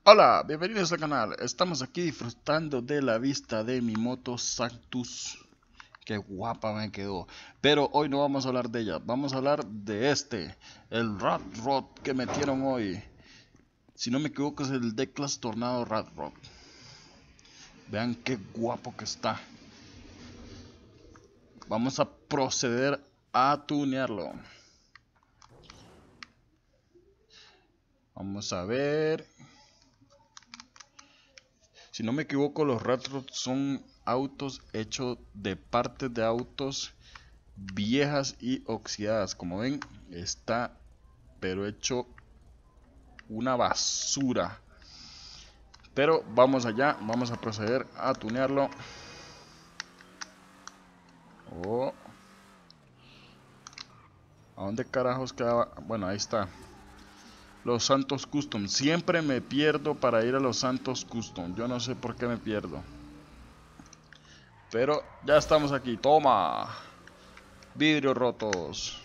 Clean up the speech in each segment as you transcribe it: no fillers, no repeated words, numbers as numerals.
Hola, bienvenidos al canal. Estamos aquí disfrutando de la vista de mi moto Sanctus. Qué guapa me quedó. Pero hoy no vamos a hablar de ella. Vamos a hablar de el Rat Rod que metieron hoy. Si no me equivoco es el D-Class Tornado Rat Rod. Vean qué guapo que está. Vamos a proceder a tunearlo. Vamos a ver. Si no me equivoco, los Rat Rod son autos hechos de partes de autos viejas y oxidadas. Como ven, está pero hecho una basura. Pero vamos allá, vamos a proceder a tunearlo. Oh. ¿A dónde carajos quedaba? Bueno, ahí está. Los Santos Custom. Siempre me pierdo para ir a los Santos Custom. Yo no sé por qué me pierdo. Pero ya estamos aquí. Toma. Vidrios rotos.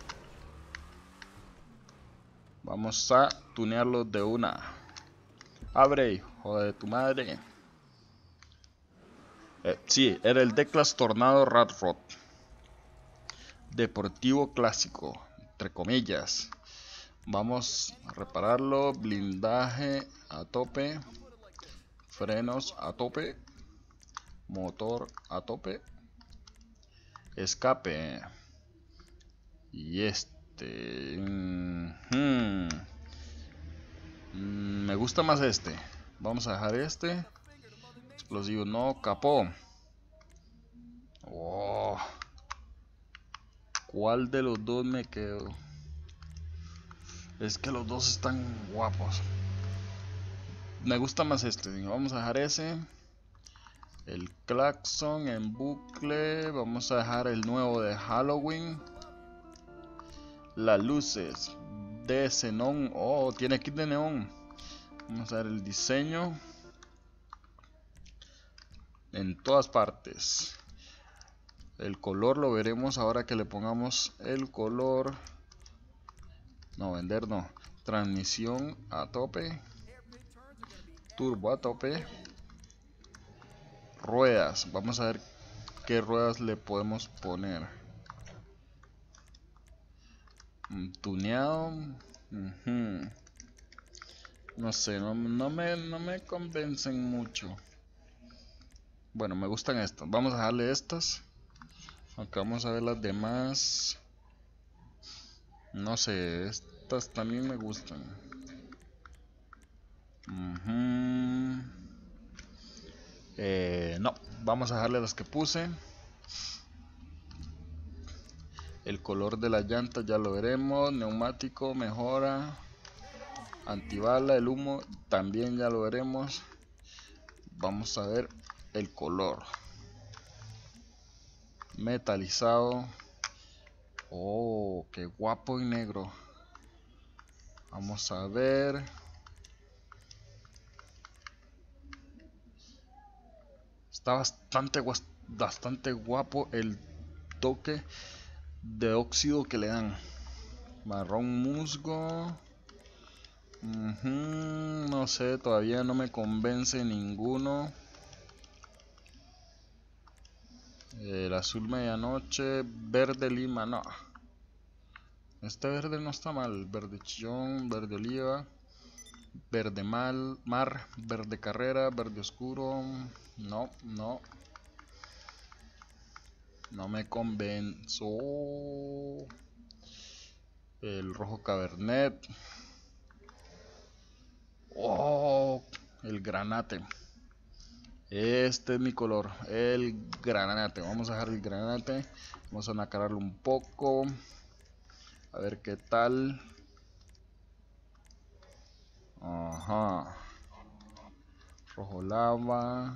Vamos a tunearlo de una. Abre, hijo de tu madre. Sí, era el D-Class Tornado Rat Rod. Deportivo clásico, entre comillas. Vamos a repararlo. Blindaje a tope. Frenos a tope. Motor a tope. Escape. Y me gusta más este. Vamos a dejar este. Explosivo no. Capó. Oh. ¿Cuál de los dos me quedo? Es que los dos están guapos. Me gusta más este. Vamos a dejar ese. El claxon en bucle. Vamos a dejar el nuevo de Halloween. Las luces de xenón. Oh, tiene kit de neón. Vamos a ver el diseño. En todas partes. El color lo veremos ahora que le pongamos el color. No, vender no. Transmisión a tope. Turbo a tope. Ruedas. Vamos a ver qué ruedas le podemos poner. Tuneado. No sé, no me convencen mucho. Bueno, me gustan estas. Vamos a dejarle estas. Acá vamos a ver las demás. No sé, estas también me gustan. No, vamos a dejarle las que puse. El color de la llanta ya lo veremos. Neumático mejora. Antibala, el humo también ya lo veremos. Vamos a ver el color. Metalizado. Oh, qué guapo y negro. Vamos a ver. Está bastante guapo el toque de óxido que le dan. Marrón musgo. No sé, todavía no me convence ninguno. El azul medianoche. Verde lima, no. Este verde no está mal. Verde chillón, verde oliva. Verde mar, verde carrera, verde oscuro. No, no. No me convenzo. El rojo cabernet. Oh, el granate. Este es mi color, el granate. Vamos a dejar el granate. Vamos a nacararlo un poco. A ver qué tal. Ajá. Rojo lava.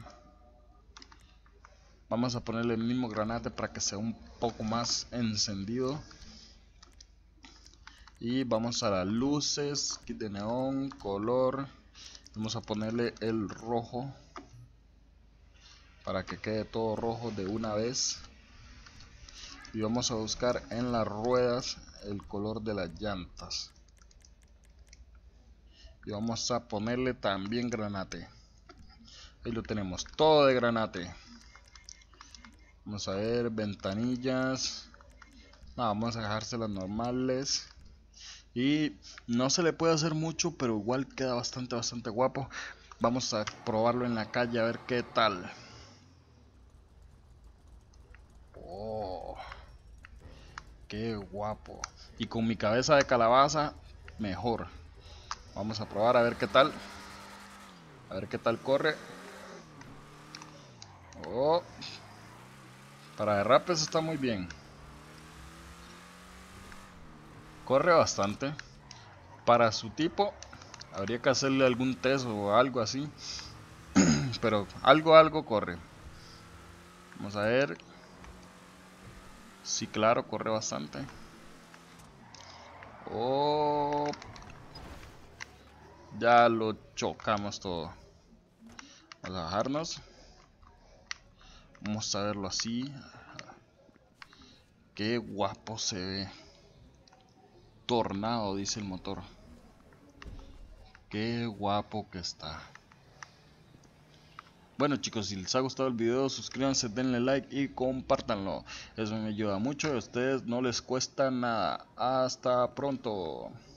Vamos a ponerle el mismo granate para que sea un poco más encendido. Y vamos a las luces, kit de neón, color. Vamos a ponerle el rojo para que quede todo rojo de una vez. Y vamos a buscar en las ruedas el color de las llantas. Y vamos a ponerle también granate. Ahí lo tenemos, todo de granate. Vamos a ver, ventanillas. No, vamos a dejárselas normales. Y no se le puede hacer mucho, pero igual queda bastante guapo. Vamos a probarlo en la calle a ver qué tal. Oh, qué guapo. Y con mi cabeza de calabaza, mejor. Vamos a probar a ver qué tal. A ver qué tal corre. Oh, para derrapes está muy bien. Corre bastante. Para su tipo, habría que hacerle algún test o algo así. Pero algo corre. Vamos a ver. Sí, claro, corre bastante. Oh, ya lo chocamos todo. Vamos a bajarnos. Vamos a verlo así. Qué guapo se ve. Tornado, dice el motor. Qué guapo que está. Bueno chicos, si les ha gustado el video, suscríbanse, denle like y compártanlo. Eso me ayuda mucho y a ustedes no les cuesta nada. Hasta pronto.